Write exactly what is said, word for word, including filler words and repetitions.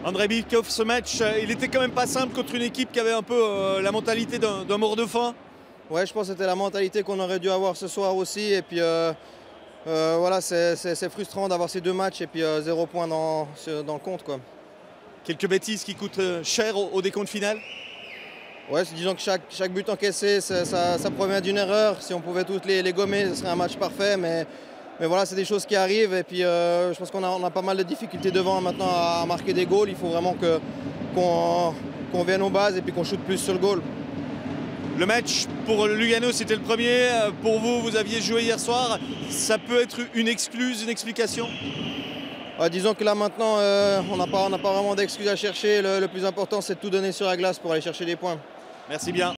André Bikov, ce match, euh, il était quand même pas simple contre une équipe qui avait un peu euh, la mentalité d'un d'un mort de faim. Ouais, je pense que c'était la mentalité qu'on aurait dû avoir ce soir aussi. Et puis euh, euh, voilà, c'est frustrant d'avoir ces deux matchs et puis euh, zéro point dans, dans le compte, quoi. Quelques bêtises qui coûtent euh, cher au, au décompte final. Ouais, disons que chaque, chaque but encaissé, ça, ça, ça provient d'une erreur. Si on pouvait toutes les, les gommer, ce serait un match parfait. Mais, mais voilà, c'est des choses qui arrivent. Et puis euh, je pense qu'on a, on a pas mal de difficultés devant maintenant à marquer des goals. Il faut vraiment que, qu'on, qu'on vienne aux bases et puis qu'on shoote plus sur le goal. Le match pour Lugano, c'était le premier. Pour vous, vous aviez joué hier soir. Ça peut être une excuse, une explication? Ouais, disons que là maintenant, euh, on n'a pas, on n'a pas vraiment d'excuses à chercher. Le, le plus important, c'est de tout donner sur la glace pour aller chercher des points. Merci bien.